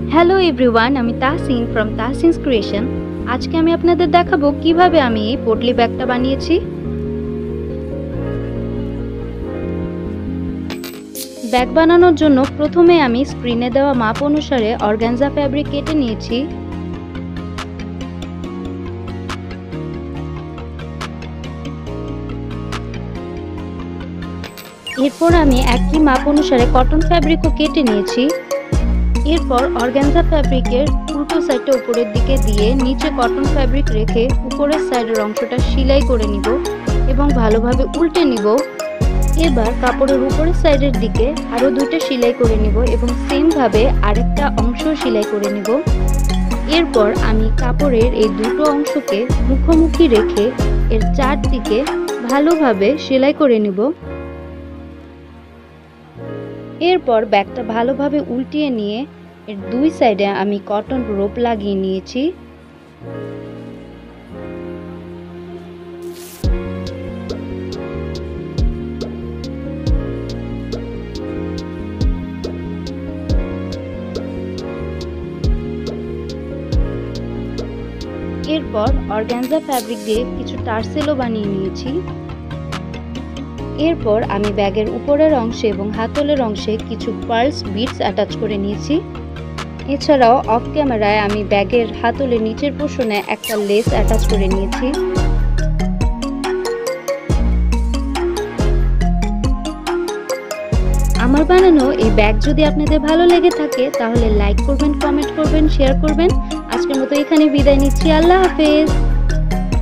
Hello everyone, আমি Tahsin from তাহসিনস creation. আজকে আমি আপনাদের দেখাবো কিভাবে আমি এই পোটলি ব্যাগটা বানিয়েছি। ব্যাগ বানানোর জন্য প্রথমে আমি স্ক্রিনে দেওয়া মাপ অনুসারে অর্গানজা ফ্যাব্রিক কেটে নিয়েছি। এরপর আমি একই মাপ অনুসারে কটন ফ্যাব্রিকও কেটে নিয়েছি। এরপর অর্গানজা ফ্যাব্রিকের উল্টো সাইডটা উপরের দিকে দিয়ে নিচে কটন ফ্যাব্রিক রেখে উপরের সাইডের অংশটা সেলাই করে নিব এবং ভালোভাবে উল্টে নিব। এবার কাপড়ের উপরের সাইডের দিকে আরও দুইটা সেলাই করে নিব এবং সেমভাবে আরেকটা অংশ সেলাই করে নিব। এরপর আমি কাপড়ের এই দুটো অংশকে মুখোমুখি রেখে এর চারদিকে ভালোভাবে সেলাই করে নিব। এরপর ব্যাগটা ভালোভাবে উল্টিয়ে নিয়ে এর দুই সাইডে আমি কটন রোপ লাগিয়ে নিয়েছি। এরপর অর্গানজা ফ্যাব্রিক দিয়ে কিছু টার্সেলও বানিয়ে নিয়েছি। এরপর আমি ব্যাগের উপরের অংশে এবং হাতলের অংশে কিছু পার্লস বিটস অ্যাটাচ করে নিয়েছি। এছাড়াও অফ ক্যামেরায় আমি ব্যাগের হাতলের নিচের পোর্শনে একটা লেস অ্যাটাচ করে নিয়েছি। আমার বানানো এই ব্যাগ যদি আপনাদের ভালো লেগে থাকে তাহলে লাইক করবেন, কমেন্ট করবেন, শেয়ার করবেন। আজকের মতো এখানে বিদায় নিচ্ছি। আল্লাহ হাফেজ।